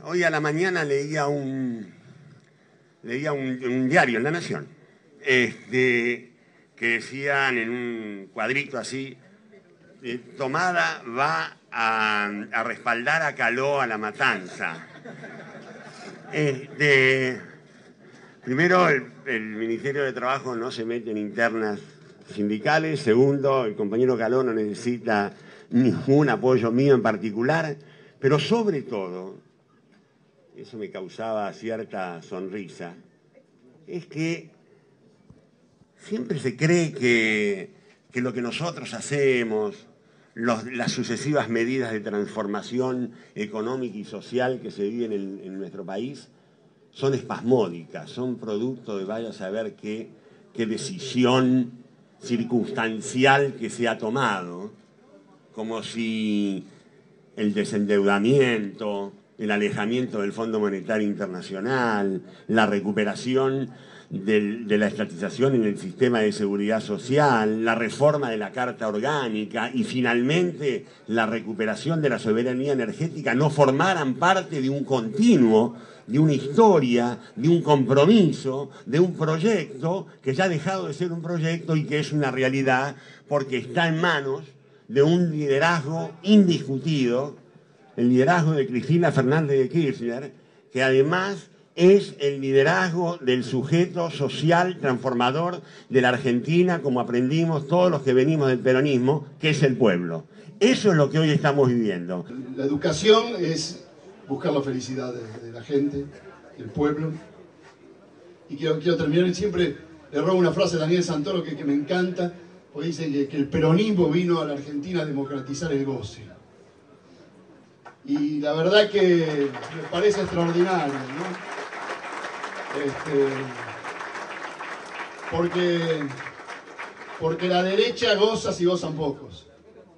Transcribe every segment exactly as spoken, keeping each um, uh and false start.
hoy a la mañana leía un, leía un, un diario en La Nación, este, que decían en un cuadrito así, eh, Tomada va a, a respaldar a Caló a la matanza. Este, primero, el, el Ministerio de Trabajo no se mete en internas sindicales. Segundo, el compañero Caló no necesita ningún apoyo mío en particular. Pero sobre todo, eso me causaba cierta sonrisa, es que siempre se cree que, que lo que nosotros hacemos, los, las sucesivas medidas de transformación económica y social que se viven en, en nuestro país, son espasmódicas, son producto de vaya a saber qué, qué decisión circunstancial que se ha tomado, como si el desendeudamiento, el alejamiento del Fondo Monetario Internacional, la recuperación del, de la estatización en el sistema de seguridad social, la reforma de la Carta Orgánica y finalmente la recuperación de la soberanía energética no formaran parte de un continuo, de una historia, de un compromiso, de un proyecto que ya ha dejado de ser un proyecto y que es una realidad porque está en manos de un liderazgo indiscutido, el liderazgo de Cristina Fernández de Kirchner, que además es el liderazgo del sujeto social transformador de la Argentina, como aprendimos todos los que venimos del peronismo, que es el pueblo. Eso es lo que hoy estamos viviendo. La educación es buscar la felicidad de, de la gente, del pueblo. Y quiero, quiero terminar, y siempre le robo una frase a Daniel Santoro que, que me encanta, porque dice que, que el peronismo vino a la Argentina a democratizar el goce. Y la verdad que me parece extraordinario, ¿no? Este, porque, porque la derecha goza si gozan pocos.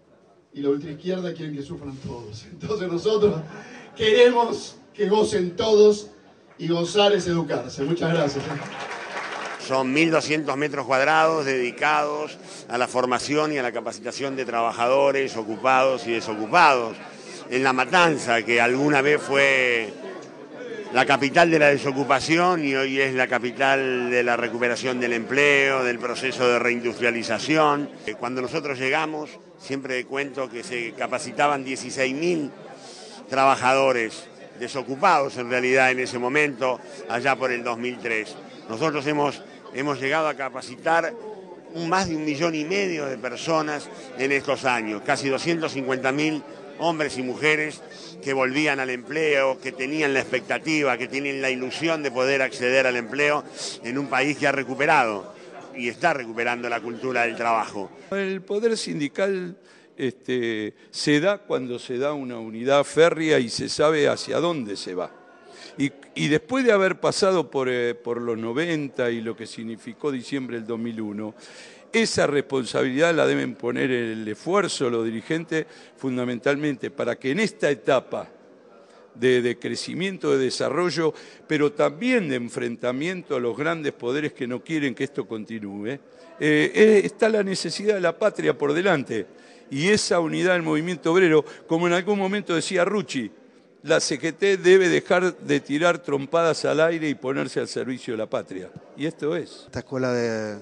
Y la ultraizquierda quieren que sufran todos. Entonces nosotros queremos que gocen todos y gozar es educarse. Muchas gracias. Son mil doscientos metros cuadrados dedicados a la formación y a la capacitación de trabajadores ocupados y desocupados. En La Matanza, que alguna vez fue la capital de la desocupación y hoy es la capital de la recuperación del empleo, del proceso de reindustrialización. Cuando nosotros llegamos, siempre cuento que se capacitaban dieciséis mil trabajadores desocupados en realidad en ese momento, allá por el dos mil tres. Nosotros hemos, hemos llegado a capacitar un, más de un millón y medio de personas en estos años, casi doscientos cincuenta mil hombres y mujeres que volvían al empleo, que tenían la expectativa, que tienen la ilusión de poder acceder al empleo en un país que ha recuperado y está recuperando la cultura del trabajo. El poder sindical este, se da cuando se da una unidad férrea y se sabe hacia dónde se va. Y, y después de haber pasado por, eh, por los noventa y lo que significó diciembre del dos mil uno, esa responsabilidad la deben poner el esfuerzo los dirigentes fundamentalmente para que en esta etapa de, de crecimiento, de desarrollo, pero también de enfrentamiento a los grandes poderes que no quieren que esto continúe, eh, eh, está la necesidad de la patria por delante. Y esa unidad del movimiento obrero, como en algún momento decía Rucci, la C G T debe dejar de tirar trompadas al aire y ponerse al servicio de la patria. Y esto es. Esta escuela de,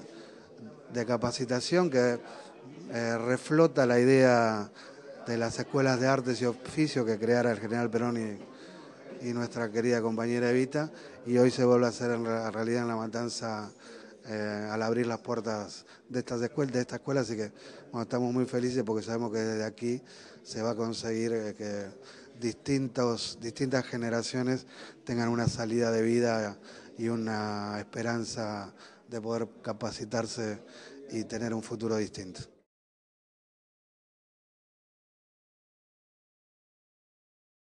de capacitación que eh, reflota la idea de las escuelas de artes y oficios que creara el general Perón y, y nuestra querida compañera Evita, y hoy se vuelve a hacer en la realidad en La Matanza eh, al abrir las puertas de estas escuelas, de esta escuela, así que bueno, estamos muy felices porque sabemos que desde aquí se va a conseguir eh, que distintos, distintas generaciones tengan una salida de vida y una esperanza de poder capacitarse y tener un futuro distinto.